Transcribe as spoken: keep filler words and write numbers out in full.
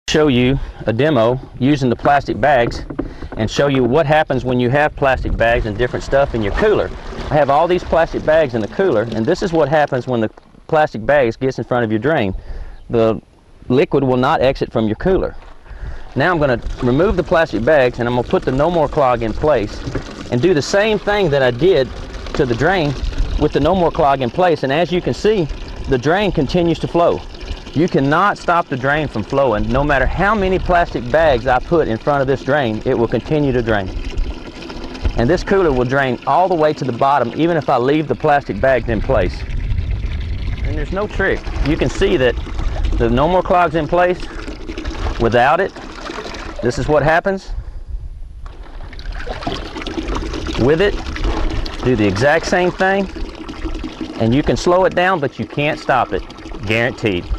Show you a demo using the plastic bags and show you what happens when you have plastic bags and different stuff in your cooler. I have all these plastic bags in the cooler, and this is what happens when the plastic bags gets in front of your drain. The liquid will not exit from your cooler. Now I'm going to remove the plastic bags and I'm going to put the No More Clog in place and do the same thing that I did to the drain with the No More Clog in place, and as you can see, the drain continues to flow. You cannot stop the drain from flowing. No matter how many plastic bags I put in front of this drain, it will continue to drain. And this cooler will drain all the way to the bottom, even if I leave the plastic bags in place. And there's no trick. You can see that the No More Clog's in place. Without it, this is what happens. With it, do the exact same thing. And you can slow it down, but you can't stop it. Guaranteed.